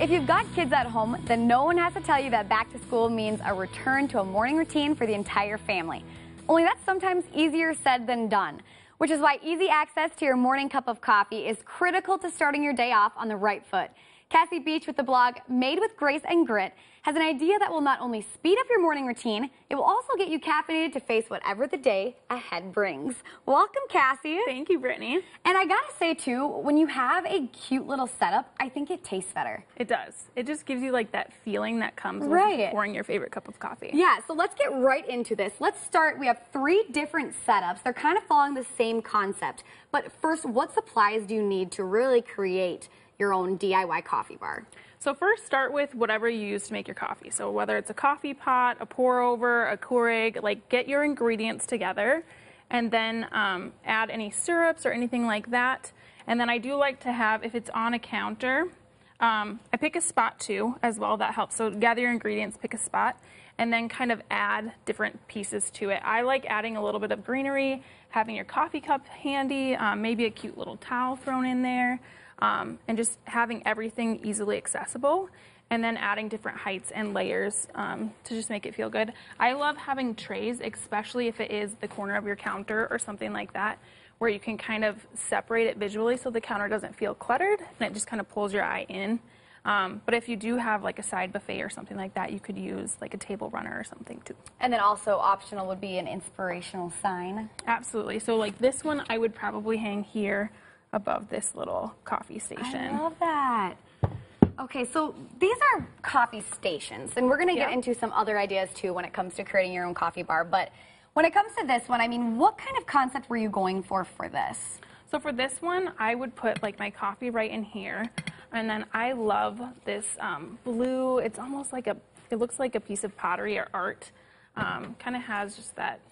If you've got kids at home, then no one has to tell you that back to school means a return to a morning routine for the entire family. Only that's sometimes easier said than done, which is why easy access to your morning cup of coffee is critical to starting your day off on the right foot. Cassie Beach with the blog Made with Grace and Grit has an idea that will not only speed up your morning routine, it will also get you caffeinated to face whatever the day ahead brings. Welcome, Cassie. Thank you, Brittany. And I gotta say, too, when you have a cute little setup, I think it tastes better. It does. It just gives you like that feeling that comes with pouring your favorite cup of coffee. Yeah, so let's get right into this. Let's start. We have 3 different setups. They're kind of following the same concept. But first, what supplies do you need to really create your own DIY coffee bar? So first, start with whatever you use to make your coffee. So whether it's a coffee pot, a pour over, a Keurig, like get your ingredients together and then add any syrups or anything like that. And then I do like to have, if it's on a counter, I pick a spot too as well, that helps. So gather your ingredients, pick a spot, and then kind of add different pieces to it. I like adding a little bit of greenery, having your coffee cup handy, maybe a cute little towel thrown in there. And just having everything easily accessible, and then adding different heights and layers to just make it feel good. I love having trays, especially if it is the corner of your counter or something like that, where you can kind of separate it visually so the counter doesn't feel cluttered and it just kind of pulls your eye in. But if you do have like a side buffet or something like that, you could use like a table runner or something too. And then also optional would be an inspirational sign. Absolutely. So like this one I would probably hang here above this little coffee station. I love that. Okay, so these are coffee stations, and we're going to get into some other ideas too when it comes to creating your own coffee bar. But when it comes to this one, I mean, what kind of concept were you going for this? So for this one, I would put like my coffee right in here, and then I love this blue. It's almost like it looks like a piece of pottery or art. Kind of has just that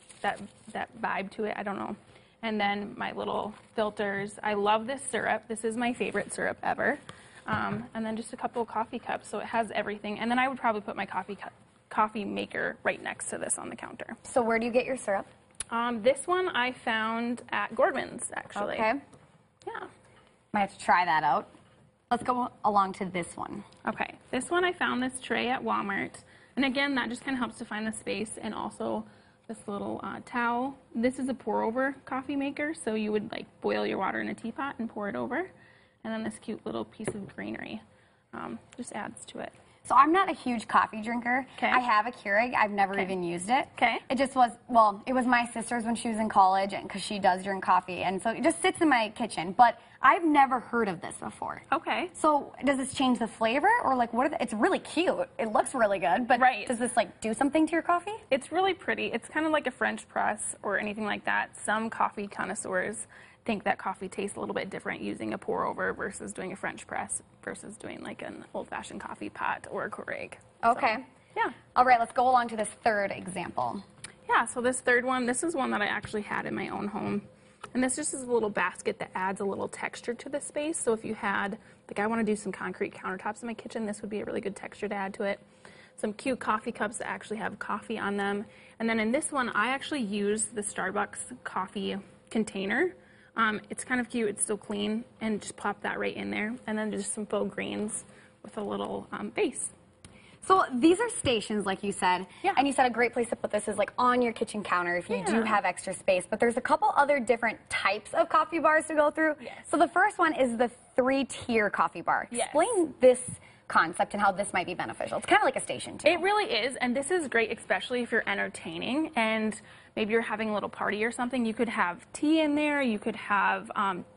vibe to it. I don't know. And then my little filters. I love this syrup. This is my favorite syrup ever. And then just a couple of coffee cups, so it has everything. And then I would probably put my coffee maker right next to this on the counter. So where do you get your syrup? This one I found at Gordman's, actually. Okay. Yeah. Might have to try that out. Let's go along to this one. Okay. This one I found this tray at Walmart. And again, that just kind of helps to find the space, and also this little towel. This is a pour over coffee maker, so you would like boil your water in a teapot and pour it over. And then this cute little piece of greenery just adds to it. So I'm not a huge coffee drinker. Okay. I have a Keurig. I've never even used it. Okay. It just was, well, it was my sister's when she was in college, and because she does drink coffee, and so it just sits in my kitchen. But I've never heard of this before. Okay. So does this change the flavor, or like what? It's really cute. It looks really good, but does this like do something to your coffee? It's really pretty. It's kind of like a French press or anything like that. Some coffee connoisseurs think that coffee tastes a little bit different using a pour over versus doing a French press versus doing like an old-fashioned coffee pot or a Keurig. Okay. So, yeah. All right, let's go along to this third example. Yeah, so this third one, this is one that I actually had in my own home. And this just is a little basket that adds a little texture to the space. So if you had, like I want to do some concrete countertops in my kitchen, this would be a really good texture to add to it. Some cute coffee cups that actually have coffee on them. And then in this one, I actually use the Starbucks coffee container. It's kind of cute, it's still clean, and just pop that right in there. And then just some faux greens with a little base. So these are stations, like you said, and you said a great place to put this is like on your kitchen counter if you do have extra space. But there's a couple other different types of coffee bars to go through. Yes. So the first one is the 3-tier coffee bar. Yes. Explain this concept and how this might be beneficial. It's kind of like a station too. It really is, and this is great especially if you're entertaining and maybe you're having a little party or something. You could have tea in there, you could have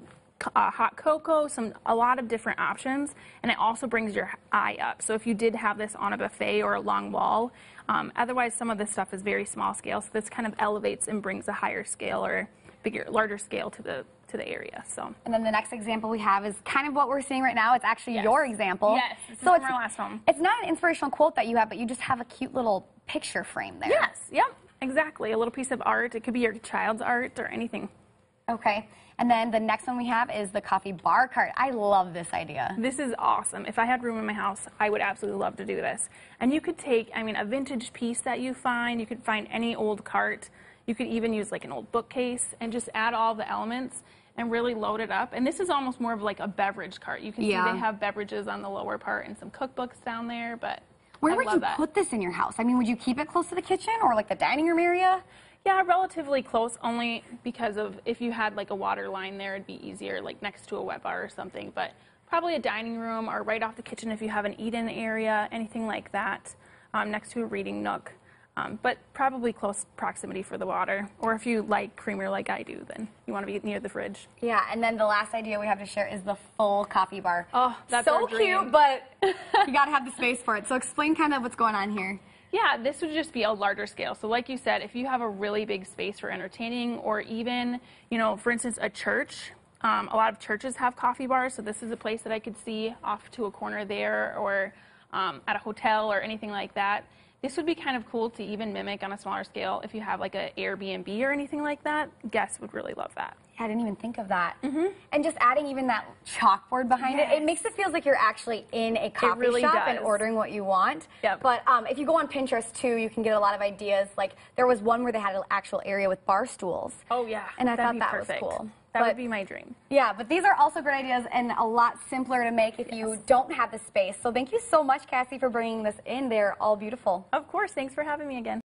hot cocoa, a lot of different options, and it also brings your eye up. So if you did have this on a buffet or a long wall, otherwise some of this stuff is very small scale, so this kind of elevates and brings a higher scale or larger scale to the area. So. And then the next example we have is kind of what we're seeing right now. It's actually your example. Yes, this is so from our last home. It's not an inspirational quote that you have, but you just have a cute little picture frame there. Yes, yep, exactly. A little piece of art. It could be your child's art or anything. Okay. And then the next one we have is the coffee bar cart. I love this idea. This is awesome. If I had room in my house, I would absolutely love to do this. And you could take, I mean, a vintage piece that you find. You could find any old cart. You could even use like an old bookcase and just add all the elements and really load it up. And this is almost more of like a beverage cart. You can see Yeah. they have beverages on the lower part and some cookbooks down there, but Where I would love you that. put this in your house? I mean, would you keep it close to the kitchen or like the dining room area? Yeah, relatively close, only because of if you had like a water line there, it'd be easier, like next to a wet bar or something. But probably a dining room or right off the kitchen if you have an eat-in area, anything like that, next to a reading nook. But probably close proximity for the water. Or if you like creamer like I do, then you want to be near the fridge. Yeah, and then the last idea we have to share is the full coffee bar. Oh, that's so our dream. cute, but you got to have the space for it. So explain kind of what's going on here. Yeah, this would just be a larger scale. So like you said, if you have a really big space for entertaining, or even, you know, for instance, a church, a lot of churches have coffee bars. So this is a place that I could see off to a corner there, or at a hotel or anything like that. This would be kind of cool to even mimic on a smaller scale if you have like an Airbnb or anything like that. Guests would really love that. Yeah, I didn't even think of that. And just adding even that chalkboard behind it, it makes it feel like you're actually in a coffee really shop and does. ordering what you want. Yep. But if you go on Pinterest too, you can get a lot of ideas. Like there was one where they had an actual area with bar stools. Oh yeah, And I that'd thought be that perfect. was cool. That But- would be my dream. Yeah, but these are also great ideas and a lot simpler to make if you don't have the space. So thank you so much, Cassie, for bringing this in. They're all beautiful. Of course, thanks for having me again.